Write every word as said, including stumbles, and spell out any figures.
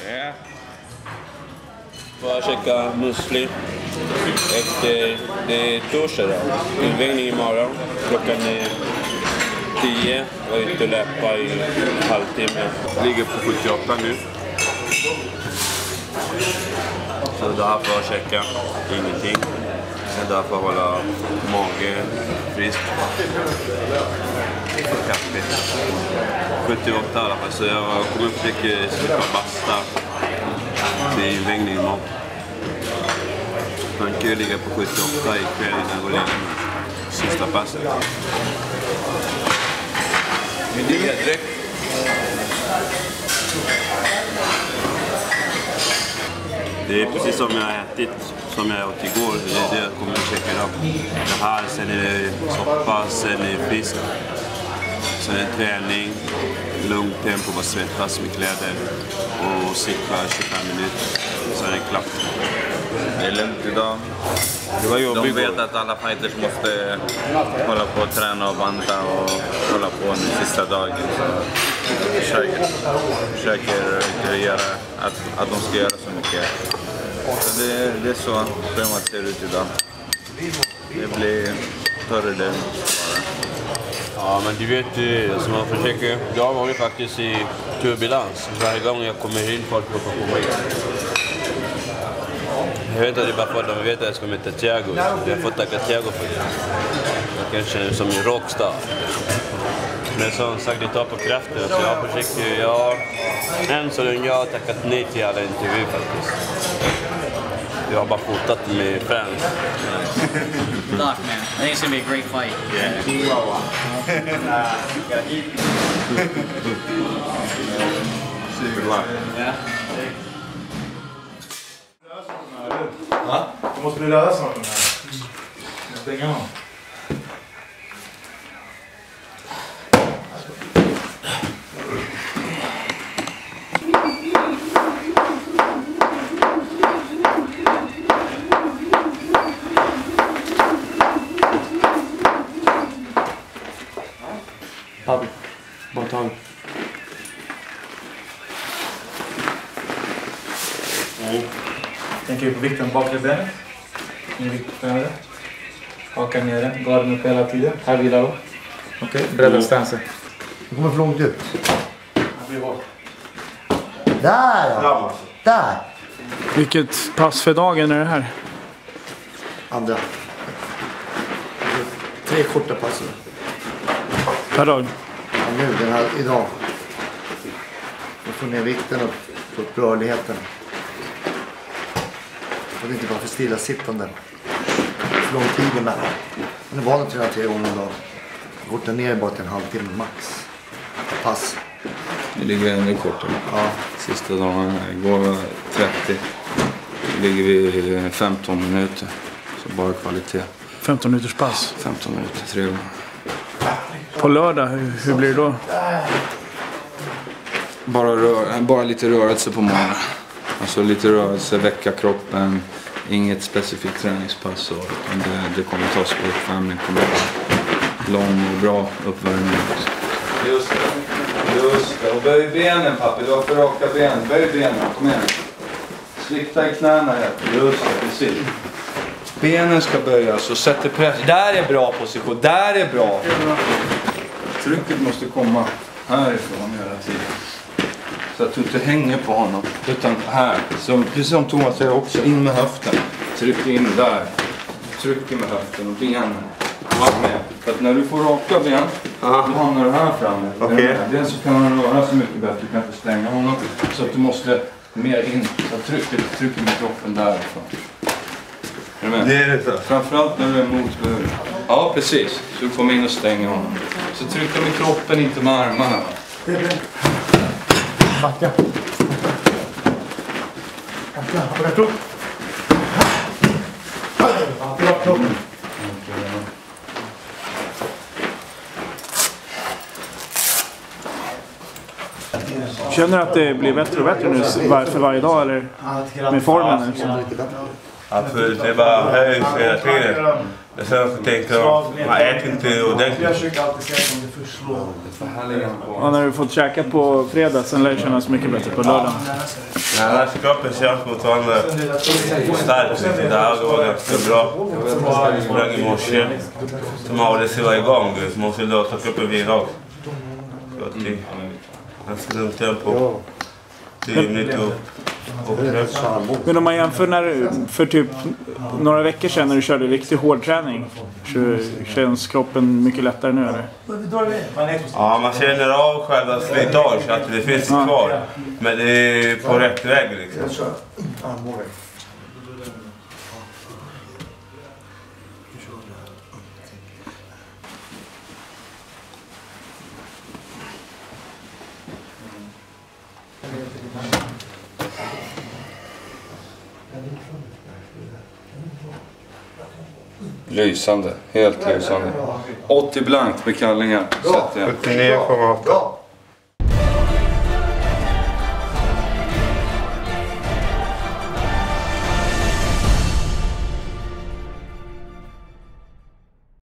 Ja. Bara checka musli. Efter, det är torsdag då. Invägning imorgon. Klockan är tio. Och ute och löpa i en halvtimme. Ligger på sjuttioåtta nu. Så det är därför att checka. Ingenting. Det är därför att hålla magen frisk. Kaffe. sjuttioåtta i alla fall. Så jag kommer upp och slippa basta. Det är invägning imorgon. Man kan ju ligga på sjuttioåtta ikväll innan jag går längre med sista passet. Vi ligger direkt. Det är precis som jag har ätit, som jag åt igår. Det är det jag kommer att checka idag. Det här, sen är det soppa, sen är det fisk. Sen är det träning, lugnt tempo, bara svettas med kläder och cykla tjugofem minuter. Sen är det klart. Det är lugnt idag. Det var jobbigt. De vet att alla fighters måste hålla på och träna och banta och hålla på nu sista dagen. Så jag försöker, försöker inte göra att, att de ska göra så mycket. Så det, det är så schemat ser ut idag. Det blir större del. Ja, men du vet, alltså man försöker. Jag var ju faktiskt i turbulens. Varje gång jag kommer in, folk kommer komma in. Jag vet inte, det är bara för att de vet att jag ska möta Thiago. Jag har fått tacka Thiago för det. Jag kan känna som en rockstar. Men som sagt, det tar på kraften. Så jag försöker, jag... Än så länge jag har tackat nej till alla intervjuer faktiskt. Jag har bara fotat med fans. Good luck, man. I think it's gonna be a great fight. Yeah. Good luck. Yeah. Va? Du måste bli röda snart den här. Stänga av. Papi, bara tag. Mm. Tänker på vikten bakre benet. Ingen vikt på benet. Haka ner den. Garden upp hela tiden. Här vilar då. Okej, okay. Bredda stansen. Det kommer för långt ut. Han blir hårt. Där ja. Där. Vilket pass för dagen är det här? Andra. Tre korta pass. Per dag? Ja, nu, den här idag. Jag får ner vikten och få upp rörligheten. Och det är inte bara för stilla sittande. För lång tid emellan. Men det var nog tre gånger idag. Jag går ner bara till en halvtimme max. Pass. Det ligger ännu kortare. Ja. Sista dagen här. Igår var trettio. Nu ligger vi i femton minuter. Så bara kvalitet. femton minuters pass? femton minuter, tre gånger. På lördag, hur, hur blir det då? Bara, rör, bara lite rörelse på morgonen. Alltså lite rörelse, väcka kroppen. Inget specifikt träningspass. Och det, det kommer tas på uppvärmning. Det kommer vara lång och bra uppvärmning. Just det. Just det. Och böj benen, pappi. Du har för raka ben. Böj benen. Kom igen. Svikta i knäna här. Just det, precis. Benen ska böjas och sätter press. Där är bra position. Där är bra. Trycket måste komma härifrån hela tiden. Så att du inte hänger på honom. Utan här. Så, precis som Thomas säger också. In med höften. Tryck in där. Tryck in med höften och benen. Med. För att när du får raka ben. Aha. Då hamnar du här framme. Okay. Dels så kan man röra så mycket bättre. Du kan inte stänga honom. Så att du måste mer in. Så trycket, trycket med kroppen därifrån. Är du med? Det är det så. Framförallt när du är motburen. Ja, precis. Så du kommer in och stänger honom. Så trycka med kroppen, inte med armarna. Backa. Backa. Backa kropp. Backa kropp. Känner du att det blir bättre och bättre nu var, för varje dag eller med formen? Liksom? Absolut, det är bara höjs hela tiden. Men sen så tänker jag, man äter inte ordentligt. Jag försöker alltid säga att det förslår. Ja, när du fått käka på fredag, sen lär det kännas mycket bättre på lördagen. Ja, annars kroppen känns fortfarande stark. Det här går ganska bra. Jag sprang i morse. Så man håller sig igång. Så måste låta kroppen vila också. Så att det är ganska lugnt tempo. tio minuter. Men om man jämför när, för typ några veckor sedan när du körde riktigt hård träning, så känns kroppen mycket lättare nu eller? Ja, man känner av själva slitage, att det finns kvar. Men det är på rätt väg liksom. Lysande, helt lysande. åttio blankt med kallingar. sjuttionio komma åtta.